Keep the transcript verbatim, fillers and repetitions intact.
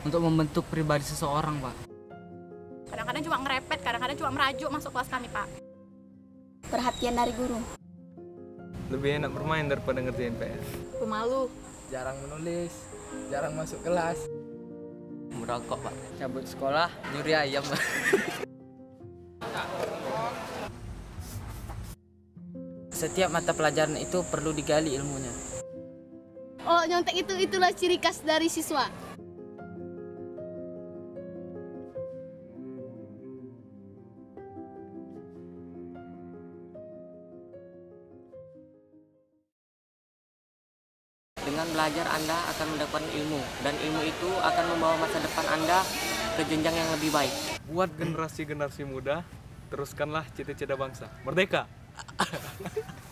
untuk membentuk pribadi seseorang, Pak. Kadang-kadang cuma ngerepet, kadang-kadang cuma merajuk masuk kelas kami, Pak. Perhatian dari guru. Lebih enak bermain daripada ngerjain P R. Pemalu. Jarang menulis, jarang masuk kelas. Merokok, Pak. Cabut sekolah, nyuri ayam. Setiap mata pelajaran itu perlu digali ilmunya. Oh, nyontek itu itulah ciri khas dari siswa. Dengan belajar Anda akan mendapatkan ilmu, dan ilmu itu akan membawa masa depan Anda ke jenjang yang lebih baik. Buat generasi-generasi muda, teruskanlah cita-cita bangsa. Merdeka!